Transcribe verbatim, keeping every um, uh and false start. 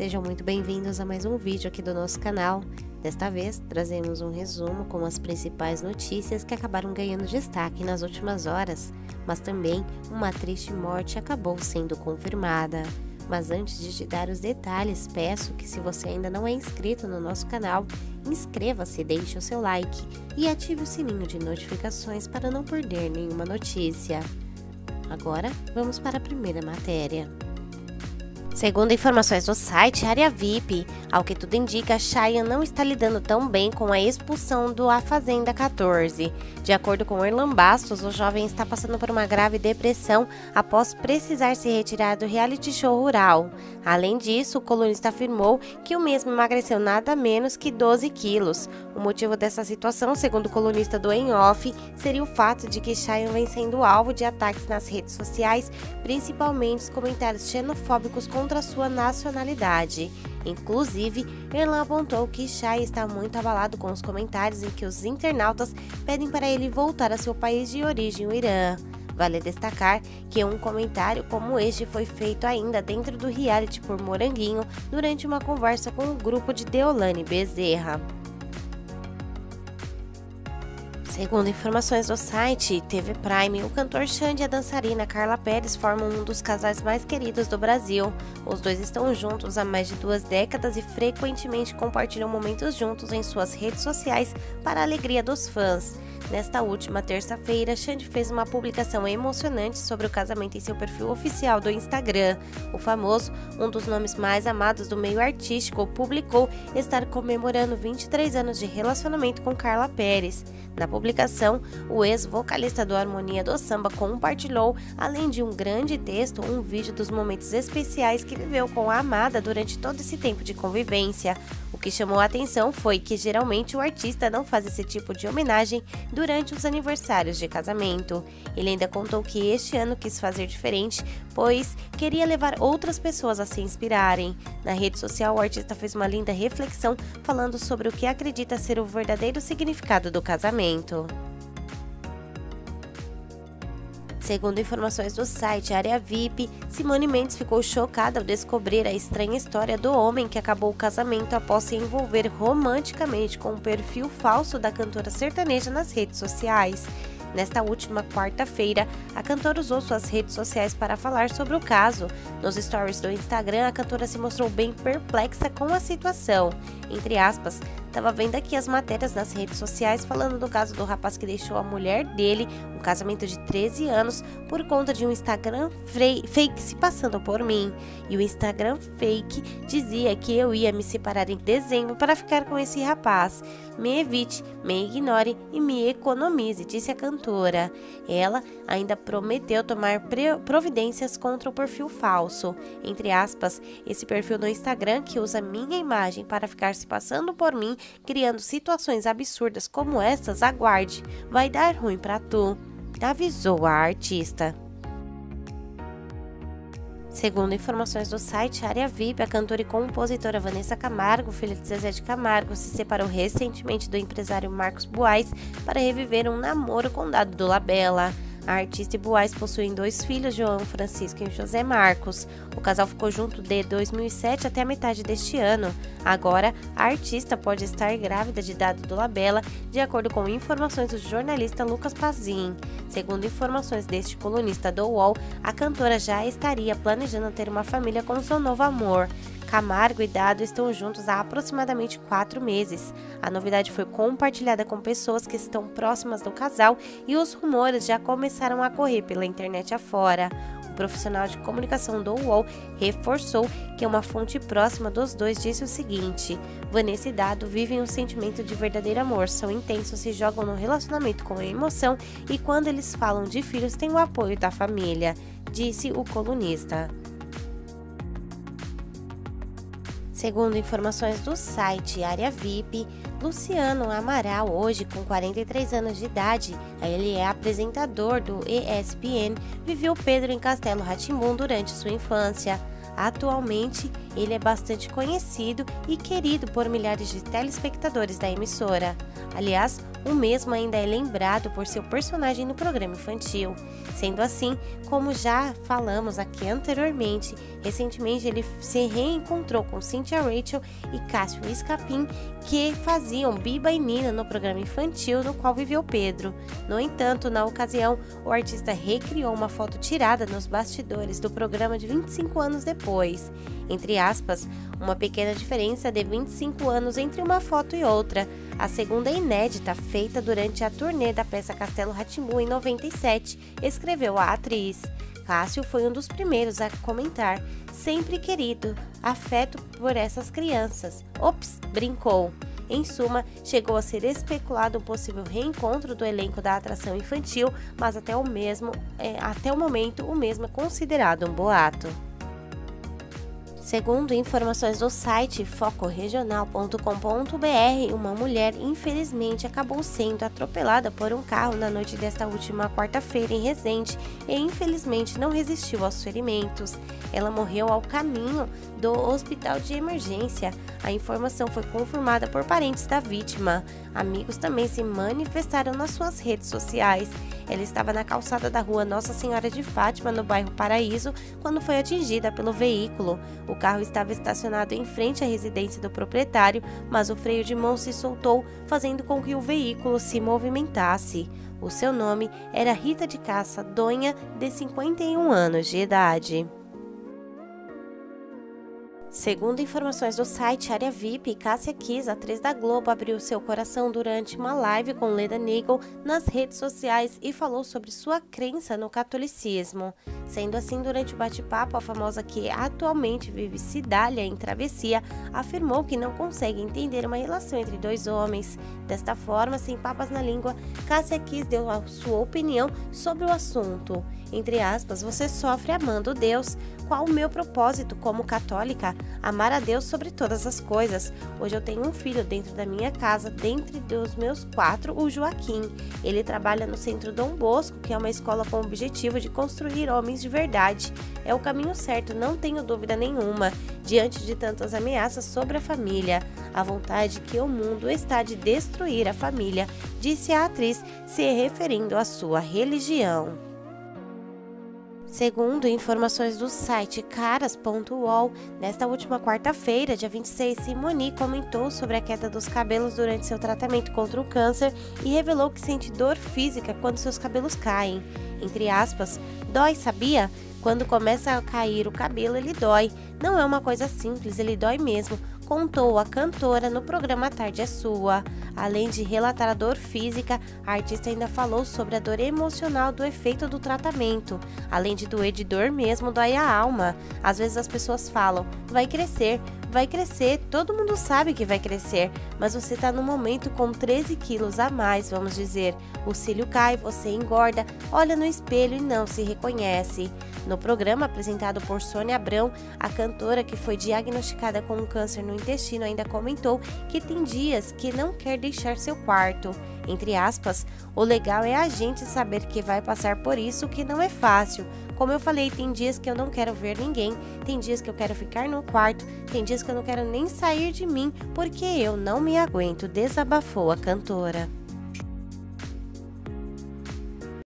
Sejam muito bem-vindos a mais um vídeo aqui do nosso canal. Desta vez, trazemos um resumo com as principais notícias que acabaram ganhando destaque nas últimas horas, mas também uma triste morte acabou sendo confirmada. Mas antes de te dar os detalhes, peço que se você ainda não é inscrito no nosso canal, inscreva-se, deixe o seu like e ative o sininho de notificações para não perder nenhuma notícia. Agora, vamos para a primeira matéria. Segundo informações do site Área V I P, ao que tudo indica, Chayanne não está lidando tão bem com a expulsão do A Fazenda quatorze. De acordo com Erlan Bastos, o jovem está passando por uma grave depressão após precisar se retirar do reality show rural. Além disso, o colunista afirmou que o mesmo emagreceu nada menos que doze quilos. O motivo dessa situação, segundo o colunista do Em Off, seria o fato de que Chayanne vem sendo alvo de ataques nas redes sociais, principalmente os comentários xenofóbicos contra sua nacionalidade. Inclusive, Erlan apontou que Chayanne está muito abalado com os comentários em que os internautas pedem para ele voltar a seu país de origem, o Irã. Vale destacar que um comentário como este foi feito ainda dentro do reality por Moranguinho durante uma conversa com o grupo de Deolane Bezerra. Segundo informações do site T V Prime, o cantor Xande e a dançarina Carla Perez formam um dos casais mais queridos do Brasil. Os dois estão juntos há mais de duas décadas e frequentemente compartilham momentos juntos em suas redes sociais para a alegria dos fãs. Nesta última terça-feira, Xande fez uma publicação emocionante sobre o casamento em seu perfil oficial do Instagram. O famoso, um dos nomes mais amados do meio artístico, publicou estar comemorando vinte e três anos de relacionamento com Carla Perez. Na publicação, o ex-vocalista do Harmonia do Samba compartilhou, além de um grande texto, um vídeo dos momentos especiais que viveu com a amada durante todo esse tempo de convivência. O que chamou a atenção foi que geralmente o artista não faz esse tipo de homenagem durante os aniversários de casamento. Ele ainda contou que este ano quis fazer diferente, pois queria levar outras pessoas a se inspirarem. Na rede social, o artista fez uma linda reflexão falando sobre o que acredita ser o verdadeiro significado do casamento. Segundo informações do site Área V I P, Simone Mendes ficou chocada ao descobrir a estranha história do homem que acabou o casamento após se envolver romanticamente com um perfil falso da cantora sertaneja nas redes sociais. Nesta última quarta-feira, a cantora usou suas redes sociais para falar sobre o caso. Nos stories do Instagram, a cantora se mostrou bem perplexa com a situação. Entre aspas, estava vendo aqui as matérias nas redes sociais falando do caso do rapaz que deixou a mulher dele, um casamento de treze anos, por conta de um Instagram fake se passando por mim. E o Instagram fake dizia que eu ia me separar em dezembro para ficar com esse rapaz. Me evite, me ignore e me economize, disse a cantora. Ela ainda prometeu tomar providências contra o perfil falso. Entre aspas, esse perfil no Instagram que usa minha imagem para ficar se passando por mim, criando situações absurdas como estas, aguarde, vai dar ruim pra tu, avisou a artista. Segundo informações do site Área V I P, a cantora e compositora Vanessa Camargo, filha de Zezé de Camargo, se separou recentemente do empresário Marcos Buais para reviver um namoro com Dado Dolabella. A artista e Buais possuem dois filhos, João Francisco e José Marcos. O casal ficou junto de dois mil e sete até a metade deste ano. Agora, a artista pode estar grávida de Dado Dolabella, de acordo com informações do jornalista Lucas Pazin. Segundo informações deste colunista do U O L, a cantora já estaria planejando ter uma família com seu novo amor. Camargo e Dado estão juntos há aproximadamente quatro meses. A novidade foi compartilhada com pessoas que estão próximas do casal e os rumores já começaram a correr pela internet afora. O profissional de comunicação do U O L reforçou que uma fonte próxima dos dois disse o seguinte: Vanessa e Dado vivem um sentimento de verdadeiro amor, são intensos, se jogam no relacionamento com emoção e quando eles falam de filhos têm o apoio da família, disse o colunista. Segundo informações do site Área V I P, Luciano Amaral, hoje com quarenta e três anos de idade, ele é apresentador do E S P N, viveu Pedro em Castelo Rá-Tim-Bum durante sua infância. Atualmente, ele é bastante conhecido e querido por milhares de telespectadores da emissora. Aliás, o mesmo ainda é lembrado por seu personagem no programa infantil. Sendo assim, como já falamos aqui anteriormente, recentemente ele se reencontrou com Cynthia Rachel e Cássio Escapim, que faziam Biba e Nina no programa infantil no qual viveu Pedro. No entanto, na ocasião, o artista recriou uma foto tirada nos bastidores do programa de vinte e cinco anos depois. Entre aspas, uma pequena diferença de vinte e cinco anos entre uma foto e outra. A segunda é inédita, feita durante a turnê da peça Castelo Rá-Tim-Bum em noventa e sete, escreveu a atriz. Cássio foi um dos primeiros a comentar: sempre querido, afeto por essas crianças. Ops, brincou. Em suma, chegou a ser especulado um possível reencontro do elenco da atração infantil, mas até o, mesmo, é, até o momento o mesmo é considerado um boato. Segundo informações do site foco regional ponto com ponto br, uma mulher infelizmente acabou sendo atropelada por um carro na noite desta última quarta-feira em Resende e infelizmente não resistiu aos ferimentos. Ela morreu ao caminho do hospital de emergência. A informação foi confirmada por parentes da vítima. Amigos também se manifestaram nas suas redes sociais. Ela estava na calçada da rua Nossa Senhora de Fátima, no bairro Paraíso, quando foi atingida pelo veículo. O carro estava estacionado em frente à residência do proprietário, mas o freio de mão se soltou, fazendo com que o veículo se movimentasse. O seu nome era Rita de Cássia Donha, de cinquenta e um anos de idade. Segundo informações do site Área V I P, Cássia Kiss, atriz da Globo, abriu seu coração durante uma live com Leda Nagel nas redes sociais e falou sobre sua crença no catolicismo. Sendo assim, durante o bate-papo, a famosa, que atualmente vive Cidália em Travessia, afirmou que não consegue entender uma relação entre dois homens. Desta forma, sem papas na língua, Cássia Kiss deu a sua opinião sobre o assunto. Entre aspas, você sofre amando Deus. Qual o meu propósito como católica? Amar a Deus sobre todas as coisas. Hoje eu tenho um filho dentro da minha casa, dentre dos meus quatro, o Joaquim. Ele trabalha no Centro Dom Bosco, que é uma escola com o objetivo de construir homens de verdade. É o caminho certo, não tenho dúvida nenhuma, diante de tantas ameaças sobre a família. A vontade que o mundo está de destruir a família, disse a atriz, se referindo à sua religião. Segundo informações do site caras ponto u o l, nesta última quarta-feira, dia vinte e seis, Simone comentou sobre a queda dos cabelos durante seu tratamento contra o câncer e revelou que sente dor física quando seus cabelos caem. Entre aspas, dói, sabia? Quando começa a cair o cabelo, ele dói. Não é uma coisa simples, ele dói mesmo, contou a cantora no programa A Tarde é Sua. Além de relatar a dor física, a artista ainda falou sobre a dor emocional do efeito do tratamento. Além de doer de dor mesmo, dói a alma. Às vezes as pessoas falam, vai crescer, vai crescer, todo mundo sabe que vai crescer, mas você está no momento com treze quilos a mais, vamos dizer. O cílio cai, você engorda, olha no espelho e não se reconhece. No programa apresentado por Sônia Abrão, a cantora, que foi diagnosticada com um câncer no intestino, ainda comentou que tem dias que não quer deixar seu quarto. Entre aspas, o legal é a gente saber que vai passar por isso, que não é fácil. Como eu falei, tem dias que eu não quero ver ninguém, tem dias que eu quero ficar no quarto, tem dias que eu não quero nem sair de mim, porque eu não me aguento, desabafou a cantora.